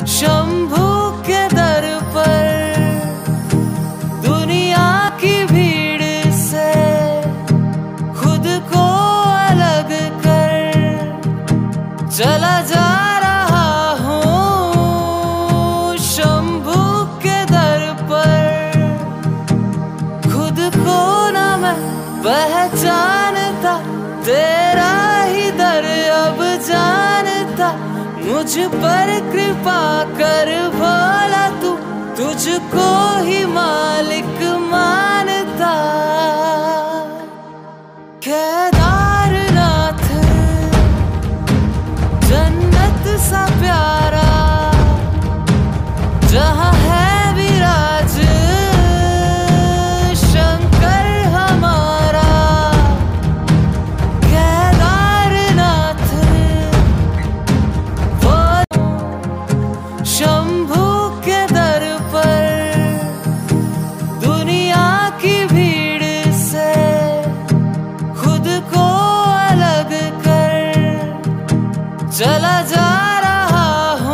शंभू के दर पर दुनिया की भीड़ से खुद को अलग कर चला जा रहा हूँ। शंभू के दर पर खुद को ना मैं पहचानता, तेरा ही दर अब जानता। मुझ पर कृपा कर भोला तू, तुझको ही मालिक मानता। केदारनाथ जन्नत सा प्यारा, जहाँ है विराज शंकर हमारा। केदारनाथ वो शंभू के दर पर दुनिया की भीड़ से खुद को अलग कर चला जा रहा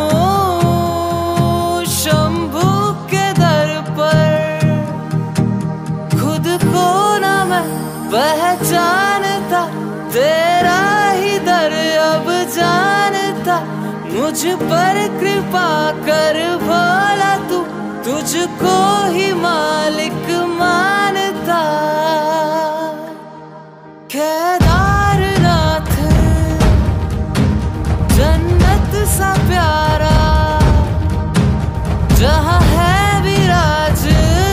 हूँ। शंभू के दर पर खुद को ना मैं पहचानता, तेरा ही दर अब जानता। मुझ पर कृपा कर भोला तू, तुझको ही मालिक मानता। केदारनाथ जन्नत सा प्यारा, जहाँ है विराज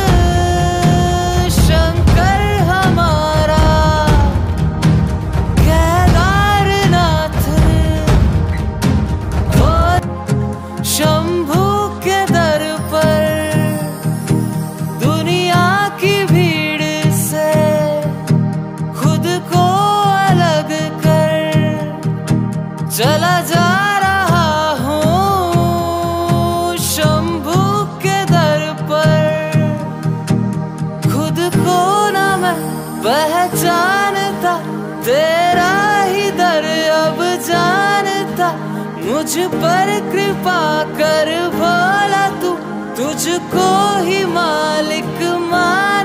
शंकर हमारा। केदारनाथ वो शंभू के दर पर दुनिया की भीड़ से खुद को अलग कर चला जा रहा हूँ। शंभू के दर पर खुद को ना मैं पहचानता, तेरा ही दर अब जानता। मुझ पर कृपा कर भोला तू, तुझको ही मालिक मान।